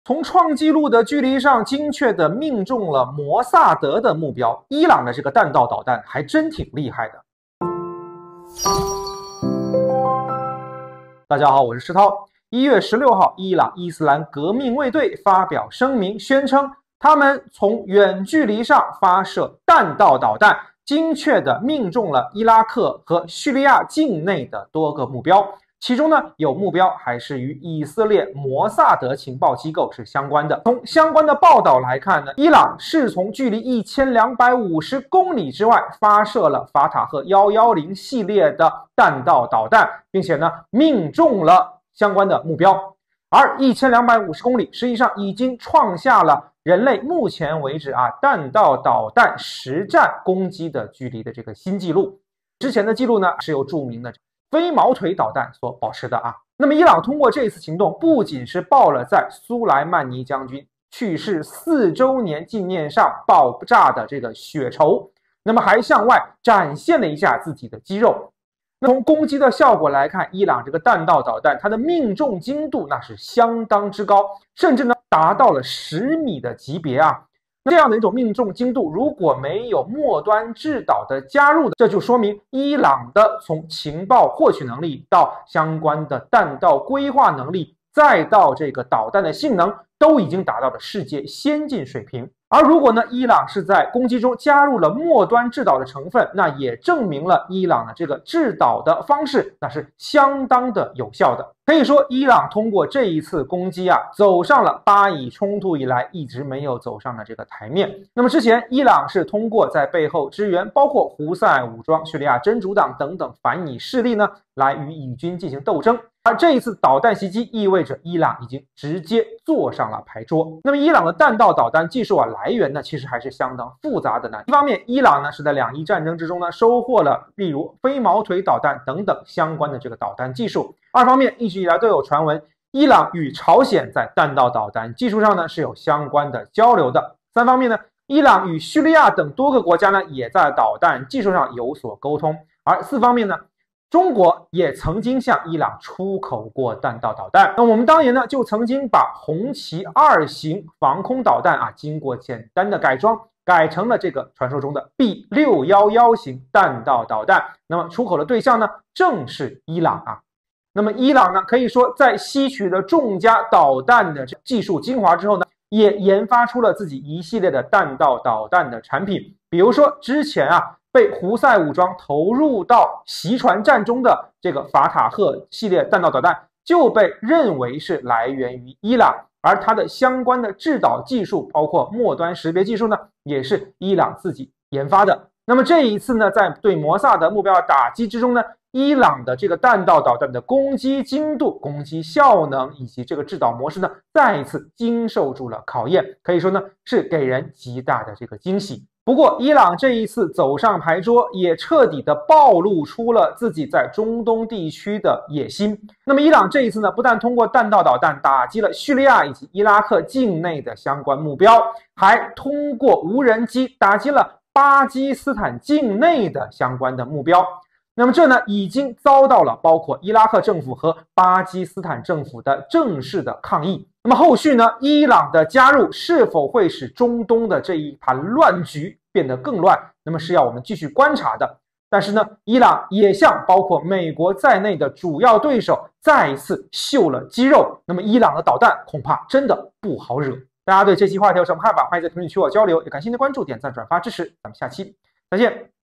从创纪录的距离上精确地命中了摩萨德的目标。伊朗的这个弹道导弹还真挺厉害的。大家好，我是石涛。1月16号，伊朗伊斯兰革命卫队发表声明，宣称他们从远距离上发射弹道导弹，精确地命中了伊拉克和叙利亚境内的多个目标。其中呢，有目标还是与以色列摩萨德情报机构是相关的。从相关的报道来看呢，伊朗是从距离1250公里之外发射了法塔赫110系列的弹道导弹，并且呢，命中了相关的目标。而1250公里实际上已经创下了人类目前为止弹道导弹实战攻击的距离的这个新纪录。之前的记录呢，是由著名的飞毛腿导弹所保持的啊。那么伊朗通过这次行动，不仅是报了在苏莱曼尼将军去世4周年纪念上爆炸的这个血仇，那么还向外展现了一下自己的肌肉。那从攻击的效果来看，伊朗这个弹道导弹它的命中精度那是相当之高，甚至呢达到了10米的级别啊。这样的一种命中精度，如果没有末端制导的加入，这就说明伊朗的从情报获取能力到相关的弹道规划能力，再到这个导弹的性能，都已经达到了世界先进水平。而如果呢，伊朗是在攻击中加入了末端制导的成分，那也证明了伊朗的这个制导的方式那是相当的有效的。可以说，伊朗通过这一次攻击走上了巴以冲突以来一直没有走上的这个台面。那么之前，伊朗是通过在背后支援包括胡塞武装、叙利亚真主党等等反以势力呢，来与以军进行斗争。而这一次导弹袭击意味着伊朗已经直接坐上了牌桌。那么伊朗的弹道导弹技术来源呢，其实还是相当复杂的呢。一方面，伊朗呢是在两伊战争之中呢收获了例如飞毛腿导弹等等相关的这个导弹技术。二方面，一直以来都有传闻，伊朗与朝鲜在弹道导弹技术上呢是有相关的交流的。三方面呢，伊朗与叙利亚等多个国家呢也在导弹技术上有所沟通。而四方面呢，中国也曾经向伊朗出口过弹道导弹。那我们当年呢，就曾经把红旗2型防空导弹经过简单的改装，改成了这个传说中的 B611型弹道导弹。那么出口的对象呢，正是伊朗啊。那么伊朗呢，可以说在吸取了众家导弹的技术精华之后呢，也研发出了自己一系列的弹道导弹的产品。比如说之前被胡塞武装投入到袭船战中的这个法塔赫系列弹道导弹，就被认为是来源于伊朗，而它的相关的制导技术，包括末端识别技术呢，也是伊朗自己研发的。那么这一次呢，在对摩萨德目标打击之中呢，伊朗的这个弹道导弹的攻击精度、攻击效能以及这个制导模式呢，再一次经受住了考验，可以说呢是给人极大的这个惊喜。不过伊朗这一次走上牌桌，也彻底的暴露出了自己在中东地区的野心。那么伊朗这一次呢，不但通过弹道导弹打击了叙利亚以及伊拉克境内的相关目标，还通过无人机打击了巴基斯坦境内的相关的目标。那么这呢，已经遭到了包括伊拉克政府和巴基斯坦政府的正式的抗议。那么后续呢，伊朗的加入是否会使中东的这一盘乱局变得更乱，那么是要我们继续观察的。但是呢，伊朗也向包括美国在内的主要对手再一次秀了肌肉，那么伊朗的导弹恐怕真的不好惹。大家对这期话题有什么看法？欢迎在评论区和我交流，也感谢您的关注、点赞、转发支持，咱们下期再见。